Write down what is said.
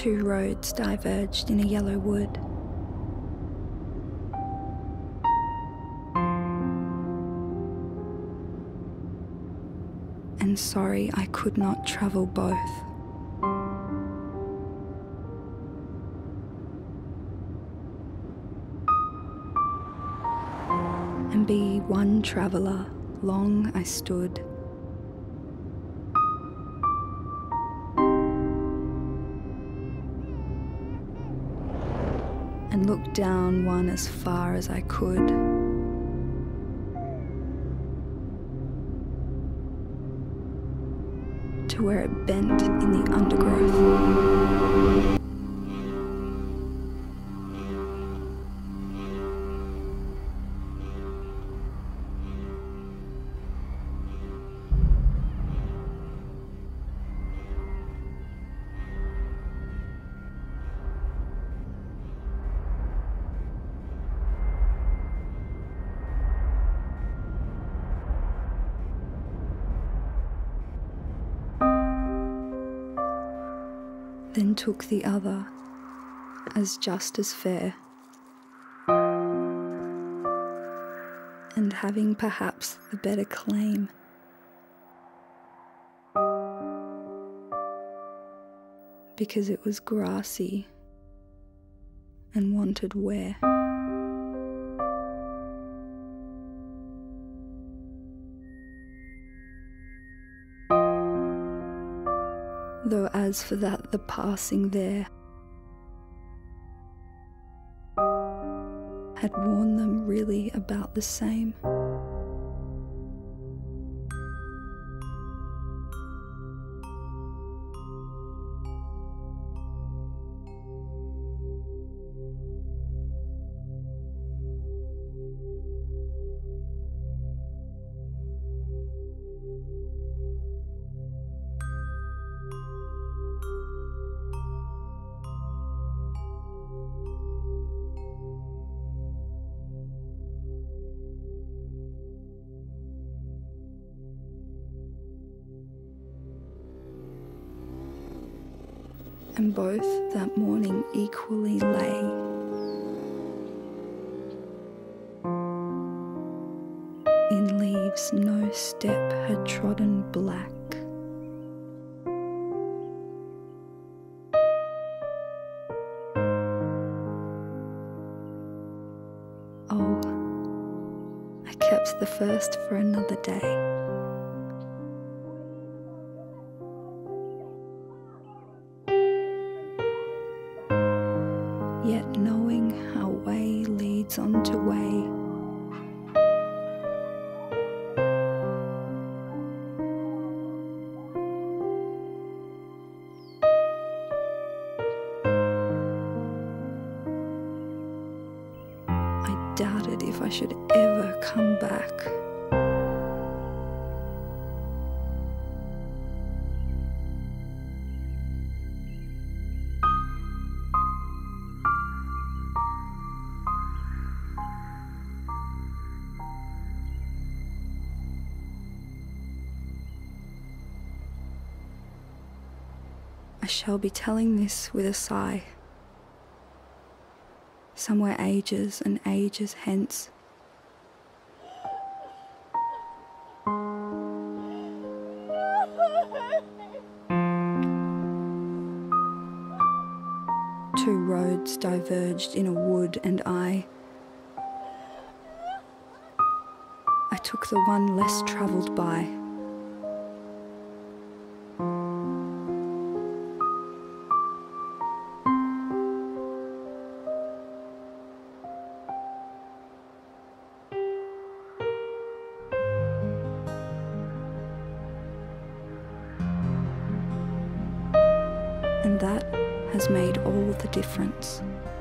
Two roads diverged in a yellow wood. And sorry I could not travel both. And be one traveller, long I stood. And looked down one as far as I could. To where it bent in the undergrowth. Then took the other as just as fair, and having perhaps the better claim, because it was grassy and wanted wear. Though as for that, the passing there had worn them really about the same. And both that morning equally lay. In leaves no step had trodden black. Oh, I kept the first for another day. Yet knowing how way leads on to way, I doubted if I should ever come back. I shall be telling this with a sigh, somewhere ages and ages hence. Two roads diverged in a wood, and I took the one less travelled by. And that has made all the difference.